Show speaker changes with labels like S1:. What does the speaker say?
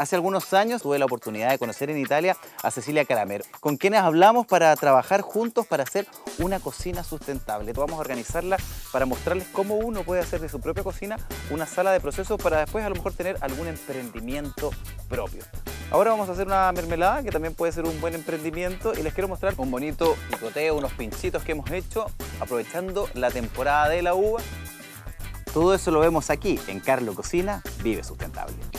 S1: Hace algunos años tuve la oportunidad de conocer en Italia a Cecilia Caramero, con quienes hablamos para trabajar juntos para hacer una cocina sustentable. Vamos a organizarla para mostrarles cómo uno puede hacer de su propia cocina una sala de procesos para después a lo mejor tener algún emprendimiento propio. Ahora vamos a hacer una mermelada que también puede ser un buen emprendimiento y les quiero mostrar un bonito picoteo, unos pinchitos que hemos hecho aprovechando la temporada de la uva. Todo eso lo vemos aquí en Carlo Cocina Vive Sustentable.